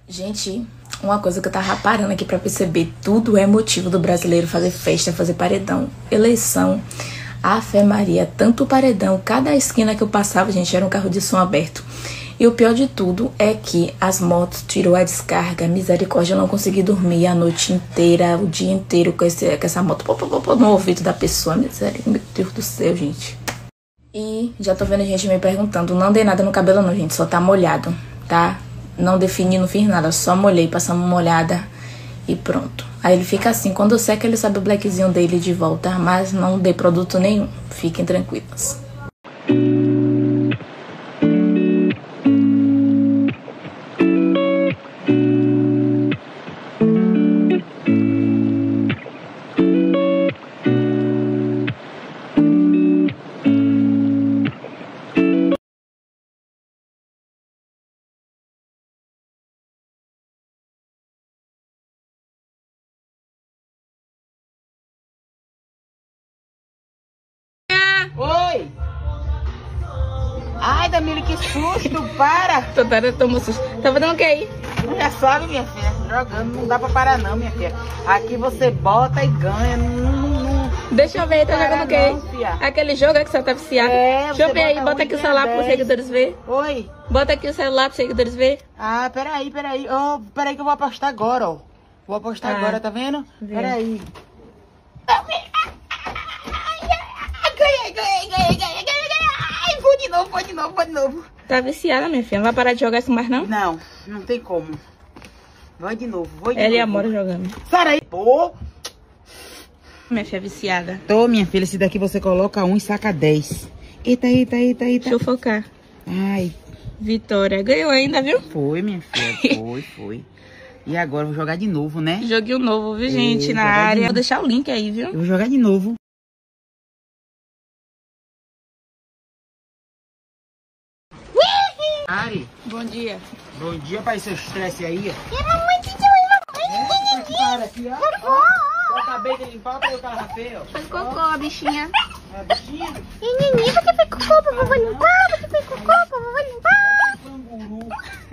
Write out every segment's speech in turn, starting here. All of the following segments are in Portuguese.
Gente, uma coisa que eu tava parando aqui pra perceber, tudo é motivo do brasileiro fazer festa, fazer paredão, eleição, Ave Maria, tanto paredão, cada esquina que eu passava, gente, era um carro de som aberto. E o pior de tudo é que as motos tirou a descarga, misericórdia, eu não consegui dormir a noite inteira, o dia inteiro com essa moto no ouvido da pessoa, misericórdia, meu Deus do céu, gente. E já tô vendo gente me perguntando, não dei nada no cabelo não, gente, só tá molhado, tá? Não defini, não fiz nada, só molhei, passamos uma molhada e pronto. Aí ele fica assim, quando seca ele sabe o blackzinho dele de volta, mas não dei produto nenhum, fiquem tranquilos. Oi! Ai, Damile, que susto, para! Tomou susto. Tá fazendo o que aí? Já sabe, minha filha, jogando, não dá pra parar não, minha filha. Aqui você bota e ganha, não. Deixa eu ver, tá jogando o que aí? Aquele jogo é que você tá viciado. Deixa eu ver aí, bota aqui o celular pros seguidores ver. Oi! Bota aqui o celular pros seguidores ver. Ah, peraí. Oh, peraí que eu vou apostar agora, ó. Vou apostar agora, tá vendo? Peraí. Ganhei. Vou de novo. Tá viciada, minha filha. Não vai parar de jogar isso mais, não? Não tem como. Vai de novo, Ela e a Amora jogando. Sai aí. Pô. Minha filha viciada. Tô, minha filha. Esse daqui você coloca 1 e saca 10. Eita. Deixa eu focar. Ai. Vitória. Ganhou ainda, viu? Foi, minha filha. Foi. E agora eu vou jogar de novo, né? Joguinho novo, viu, gente? Na área. Vou deixar o link aí, viu? Eu vou jogar de novo. Ari. Bom dia. Bom dia, pai, seu estresse aí. Para aqui, ó. Eu acabei de limpar para o carrafeio. Faz cocô, a bichinha. A bichinha? Neném, por que fez cocô pra vovó limpar? Por que fez cocô pra vovó limpar? Canguru.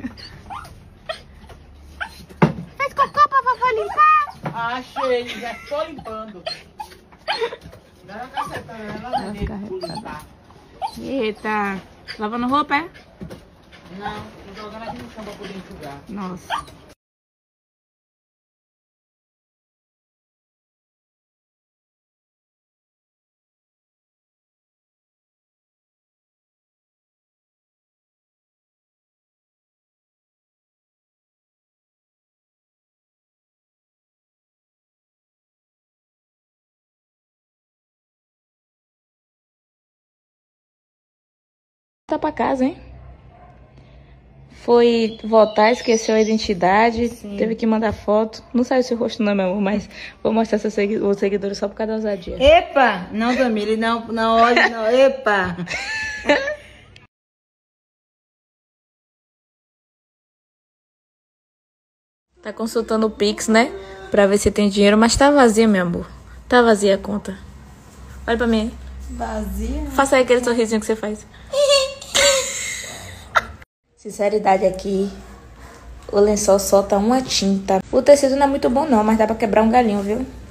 Fez cocô pra vovó limpar? Achei, já tô limpando. Dá uma cacetada, ela vai limpar. Eita. Lavando roupa, é? Não, tô jogando aqui no chão pra poder enxugar. Nossa. Tá pra casa, hein? Foi votar, esqueceu a identidade, teve que mandar foto. Não saiu seu rosto não, meu amor, mas vou mostrar os seguidores só por causa da ousadia. Epa! Não, Damile, não olhe, não. Epa! Tá consultando o Pix, né? Pra ver se tem dinheiro, mas tá vazia, meu amor. Tá vazia a conta. Olha pra mim. Vazia? Faça aí aquele sorrisinho que você faz. Sinceridade aqui. O lençol solta uma tinta. O tecido não é muito bom não, mas dá pra quebrar um galinho, viu?